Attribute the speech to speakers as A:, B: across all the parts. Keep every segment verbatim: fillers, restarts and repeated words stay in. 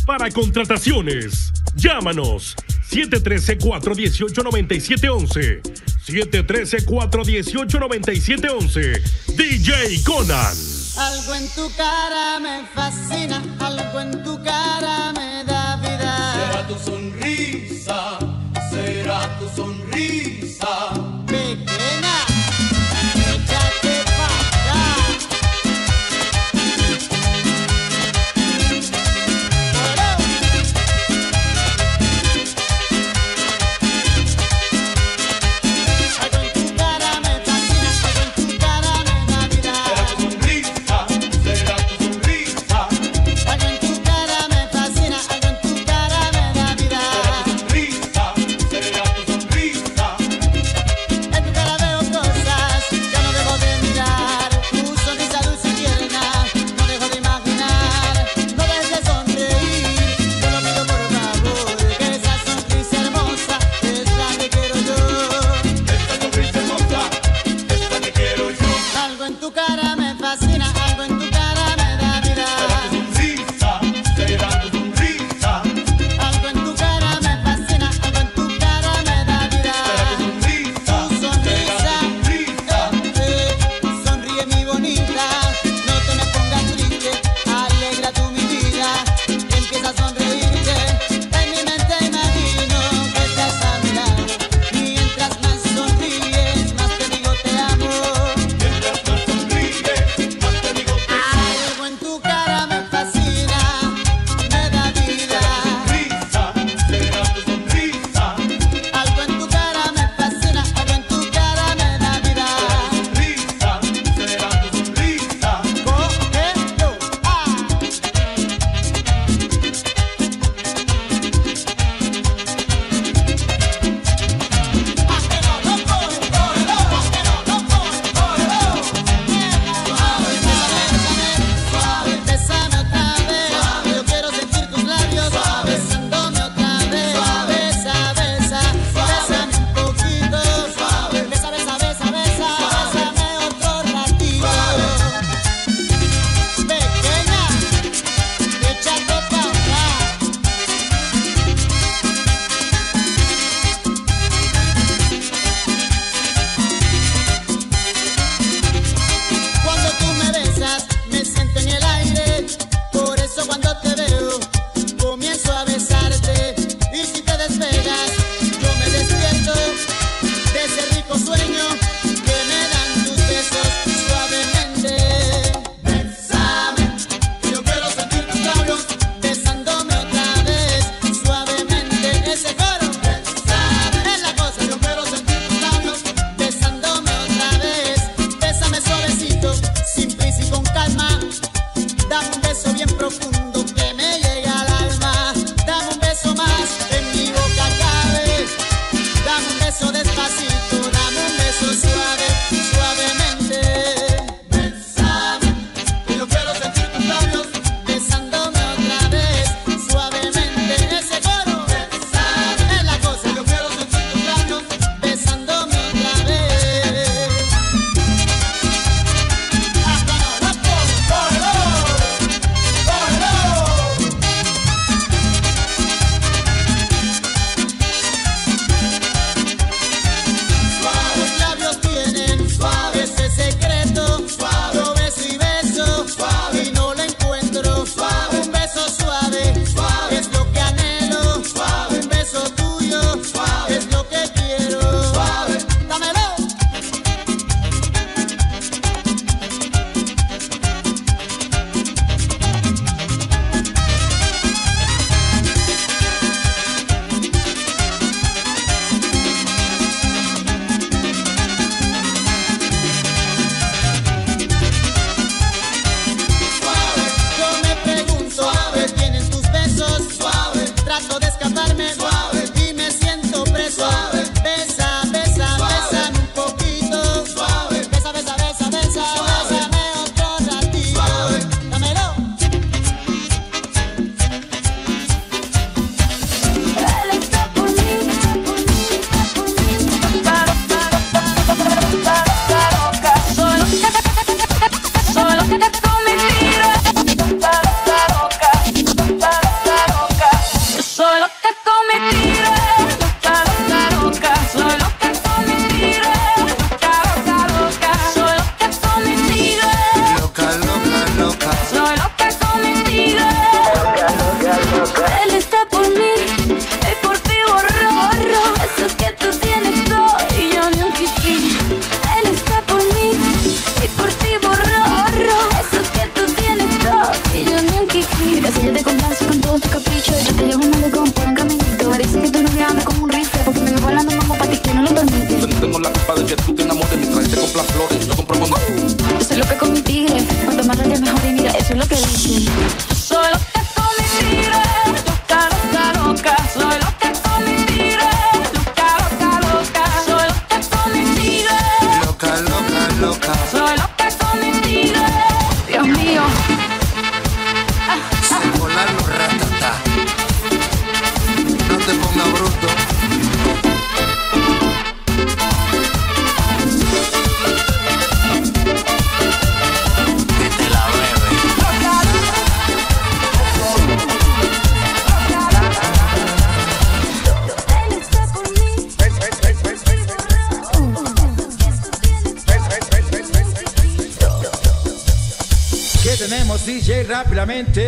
A: Para contrataciones, llámanos siete uno tres, cuatro uno ocho, nueve siete uno uno. siete uno tres, cuatro uno ocho, nueve siete uno uno. D J Conan.
B: Algo en tu cara me fascina, algo en tu cara me da vida.
C: Será tu sonrisa, será tu sonrisa.
B: Pequeña, échate pa' allá. Algo en tu cara me fascina, algo en tu cara me da vida.
C: Será tu sonrisa, será tu sonrisa.
B: Algo en tu cara me fascina, algo en tu cara me da vida.
C: Será tu sonrisa, será tu sonrisa.
D: tú te enamores mientras él te compra flores. Yo compro con...
E: Soy loca con mi tigre, cuanto más raya mejor y mira, eso es lo que dicen. Soy loca con mi tigre, loca, loca, loca. Soy loca con mi tigre, loca, loca, loca. Soy loca con mi tigre,
F: Loca, loca, loca.
E: soy loca con mi tigre. Dios mío.
F: Se volar los ratatá. No te pongas bruto. Que te la bebe.
G: ¿Qué tenemos, D J? Rápidamente.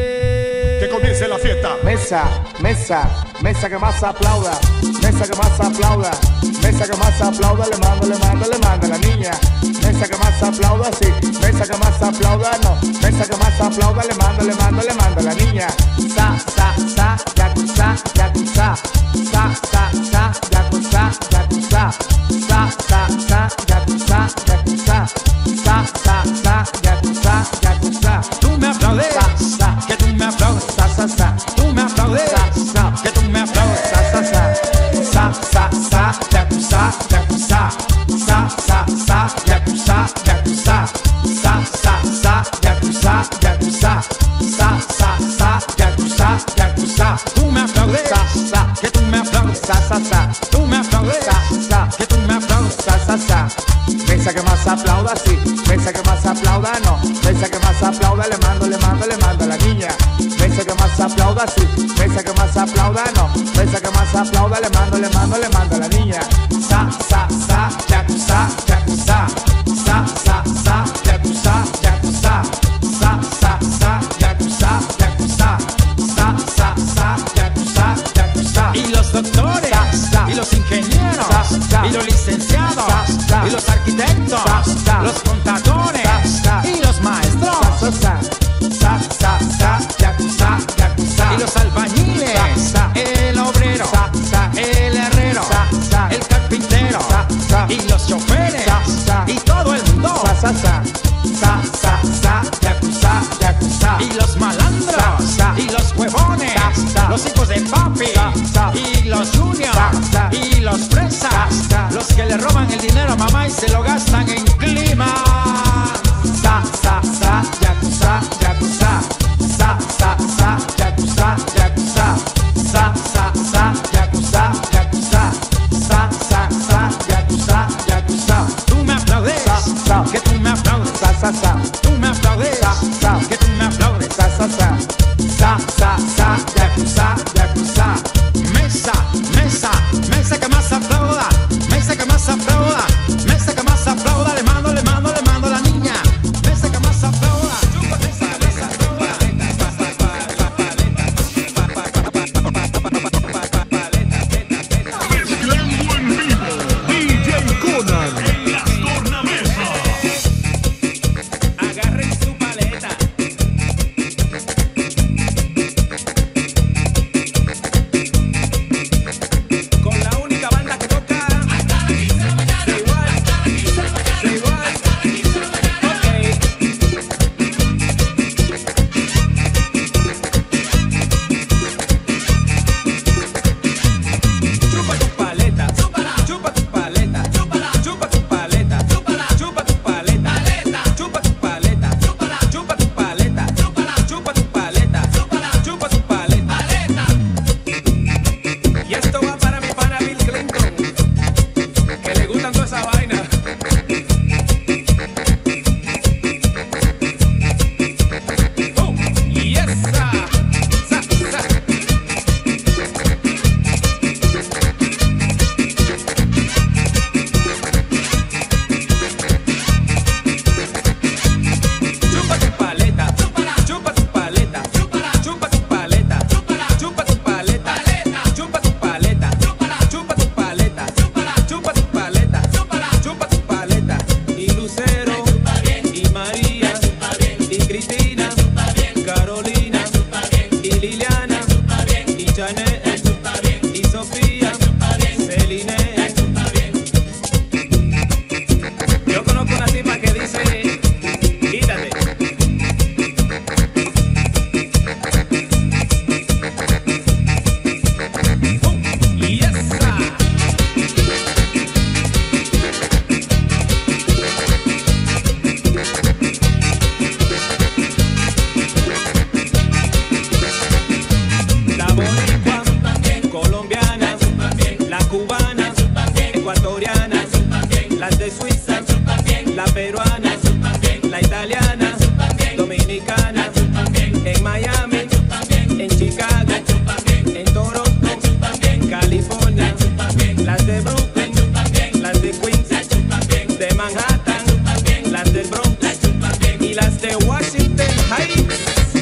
A: Que comience la fiesta.
H: Mesa, mesa, mesa que más aplauda, mesa que más aplauda, mesa que más aplauda, le mando, le mando, le mando a la niña. Mesa que más aplauda, sí, mesa que más aplauda, no, mesa que más aplauda, le mando, le mando, le mando a la niña. Sa, sa, sa, yakuza, yakuza, sa, sa, sa, yakuza, yakuza, sa, sa, sa, yakuza, yakuza, sa, sa, sa, yakuza, yakuza.
G: Tú me aplaudes,
H: Sa, sa,
G: que tú me aplaudes.
H: sa, sa, sa.
G: Tú me aplaudes,
H: Sa,
G: que tú me aplaudes.
H: sa, sa, sa, sa, sa, sa, yakuza, yakuza, sa, sa, sa, yakuza, yakuza, sa, sa, sa, yakuza, yakuza, sa, sa, sa, yakuza, yakuza.
G: Tú me aplaudes,
H: Sa, sa,
G: que tú me aplaudes.
H: sa, sa, sa,
G: Tú me aplaudes,
H: sa, sa,
G: que tú me aplaudes.
H: sa, sa, sa. Mesa que más aplauda, sí, mesa que más aplauda, no, mesa que más aplauda, le mando, le mando, le mando a la niña. Mesa que más aplauda, sí, mesa que más aplauda, no, mesa que más aplauda, le mando, le mando, le mando a la niña. Sa, sa, sa, yakuza, yakuza, sa, sa, sa, yakuza, yakuza, sa, sa, sa, yakuza, yakuza, sa, sa, sa, yakuza, yakuza.
G: Y los doctores,
H: Sa, sa.
G: y los ingenieros,
H: Sa, sa.
G: y los licenciados,
H: Sa, sa.
G: y los arquitectos,
H: Sa, sa.
G: los contadores,
H: Sa, sa.
G: y los maestros,
H: Sa, sa, sa, sa, sa, yakuza, yakuza.
G: y los albañiles,
H: Sa, sa.
G: el obrero,
H: Sa, sa.
G: el herrero,
H: Sa, sa.
G: el carpintero,
H: Sa, sa.
G: y los choferes,
H: Sa, sa.
G: y todo el mundo,
H: Sa, sa, sa, sa, sa, sa, yakuza, yakuza.
G: y los malandros,
H: Sa, sa.
G: y los huevones,
H: Sa, sa.
G: los hijos de papi,
H: Sa, sa.
G: y los juniors,
H: Sa, sa.
G: y los fresas,
H: Sa, sa.
G: los que le roban el dinero a mamá y se lo gastan en clima.
H: Sa, sa, sa, yakuza, yakuza. Sa, sa, sa, yakuza, yakuza. Sa, sa, sa, yakuza, yakuza. Sa, sa, sa, yakuza, yakuza.
I: la peruana, la italiana, dominicana, en Miami, en Chicago, en Toronto, en California, las de Brooklyn, las de Queens, de Manhattan, las del Bronx y las de Washington Heights.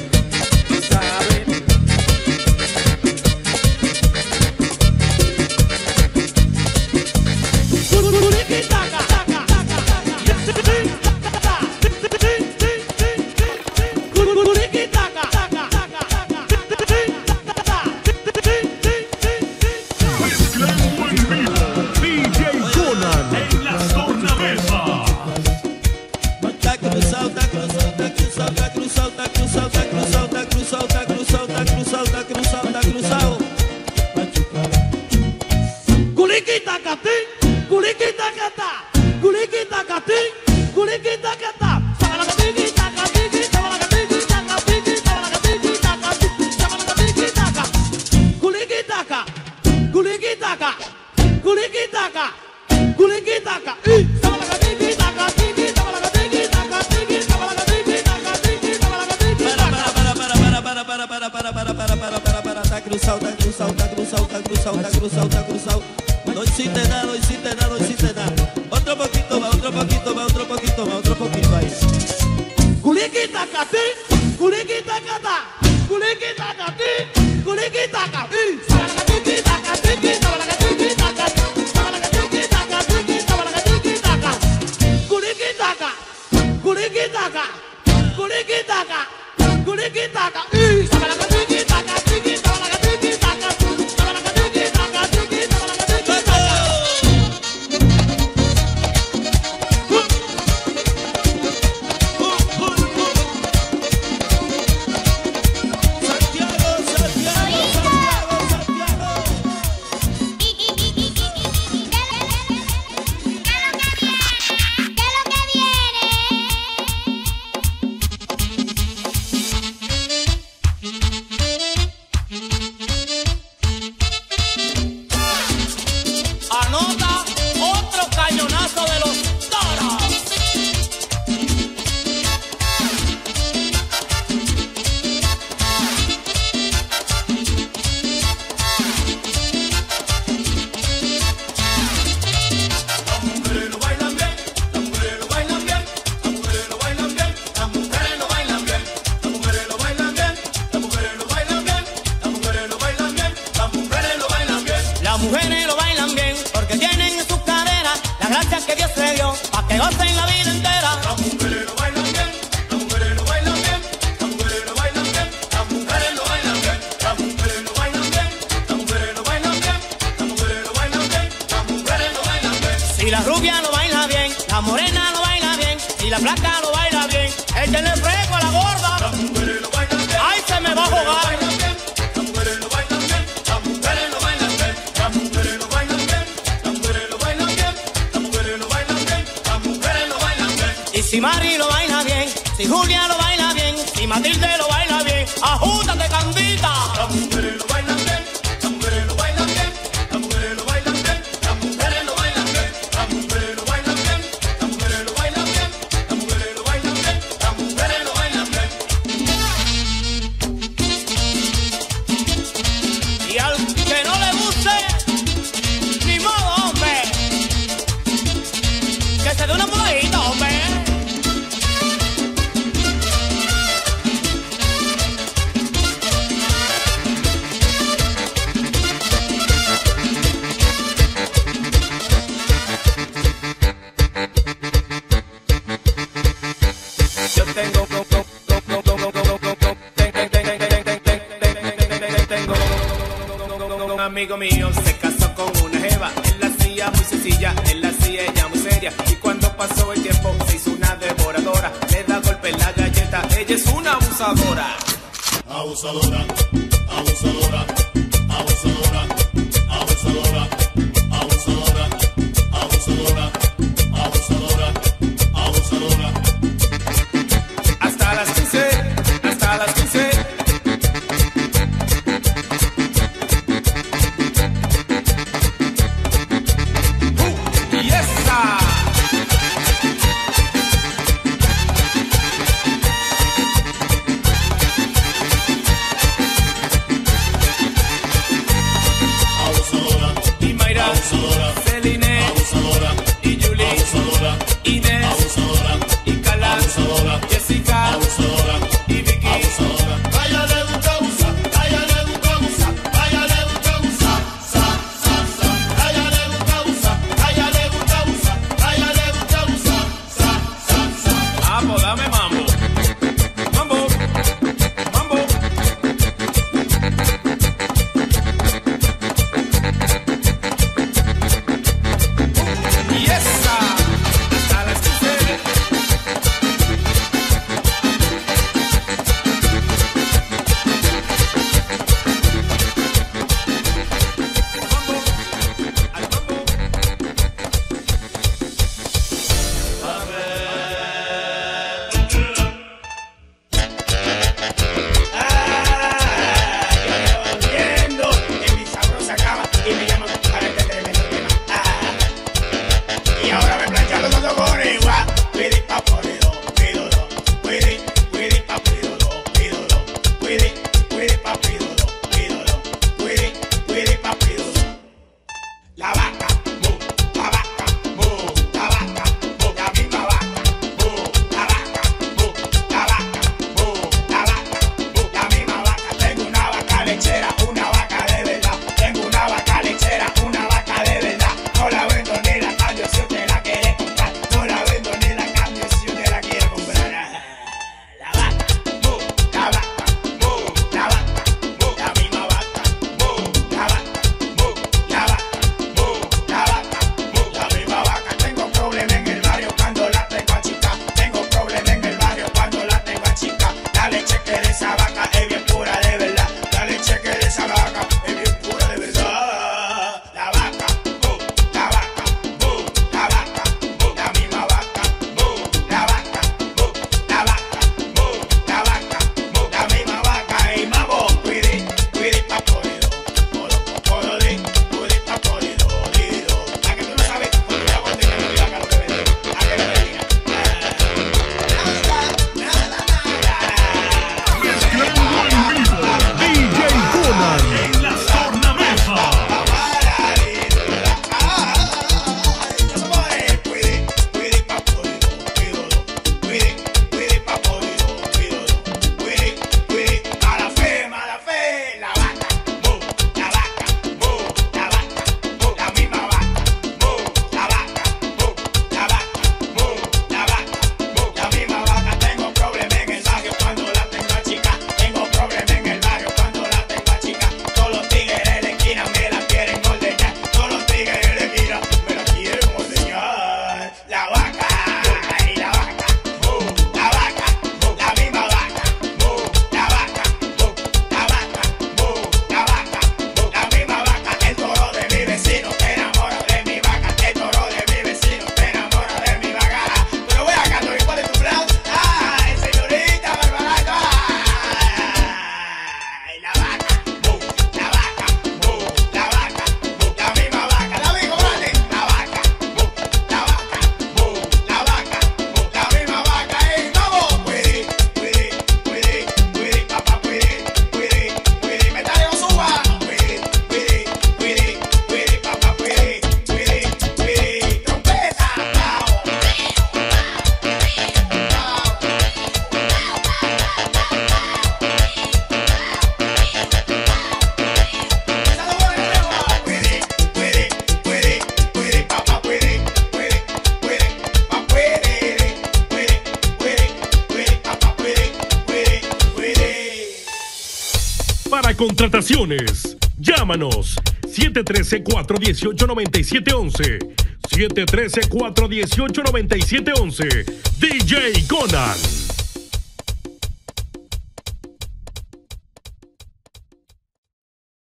J: Si Mari lo baila bien, si Julia lo baila bien, si Matilde lo baila bien, ajútate, Candita. Las mujeres lo bailan bien, las mujeres lo bailan bien, las mujeres lo bailan bien, las mujeres lo bailan bien, las mujeres lo bailan bien, las mujeres lo bailan bien, las mujeres lo bailan bien, las mujeres lo bailan bien. Y al que no le guste, ni modo, hombre, que se dé una mudadita, hombre. Amigo mío se casó con una jeva, él la hacía muy sencilla, él la hacía ella muy seria, y cuando pasó el tiempo se hizo una devoradora, le da golpe en la galleta, ella es una abusadora. Abusadora, abusadora, abusadora, abusadora, abusadora, abusadora, abusadora, abusadora. Hasta las quince, hasta las quince.
A: contrataciones. Llámanos siete uno tres, cuatro uno ocho, nueve siete uno uno. siete uno tres, cuatro uno ocho, nueve siete uno uno. D J Conan.